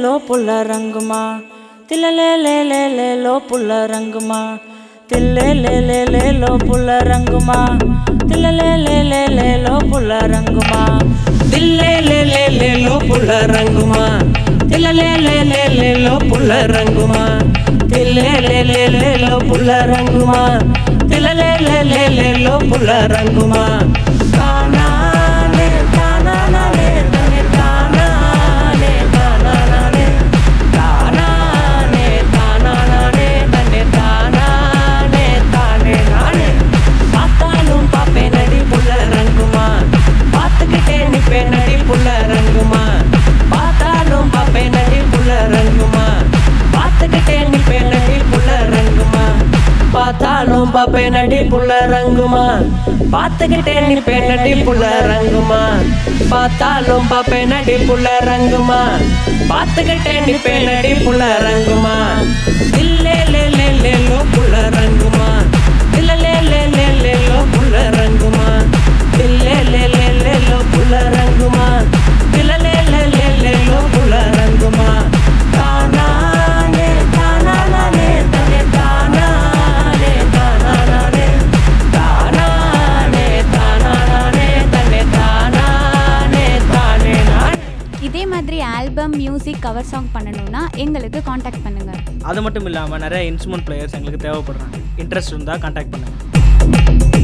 lo Pulle Ranguma Thilagaraj lo Pulle Ranguma Thilagaraj lo Pulle Ranguma Thilagaraj lo Pulle Ranguma Thilagaraj lo Pulle Ranguma Thilagaraj lo Pulle Ranguma Thilagaraj lo Pulle Ranguma Thilagaraj lo Pulle Ranguma பாத்தாலும் பாப்பே நடி புள்ள ரங்குமா பாத்துக்கிட்டே நிப்பே நடி புள்ள ரங்குமா பாத்தாலும் பாப்பே நடி புள்ள ரங்குமா பாத்துக்கிட்டே நிப்பே நடி புள்ள ரங்குமா தில்லே லே லே லே லோ புள்ள ரங்குமா தில்லே லே லே லே லே லோ புள்ள ரங்குமா தில்லே லே லே லே லோ புள்ள ரங்குமா தில்லே லே லே லே லே லோ புள்ள ரங்குமா தானானே தானானே தனே தானா இதே மாதிரி ஆல்பம் மியூசிக் கவர் சாங் பண்ணணும்னா எங்களுக்கு காண்டாக்ட் பண்ணுங்க. அது மட்டும் இல்லாமல் நிறைய இன்ஸ்ட்ருமெண்ட் பிளேயர்ஸ் எங்களுக்கு தேவைப்படுறாங்க. இன்ட்ரெஸ்ட் இருந்தால் காண்டாக்ட் பண்ணுங்கள்.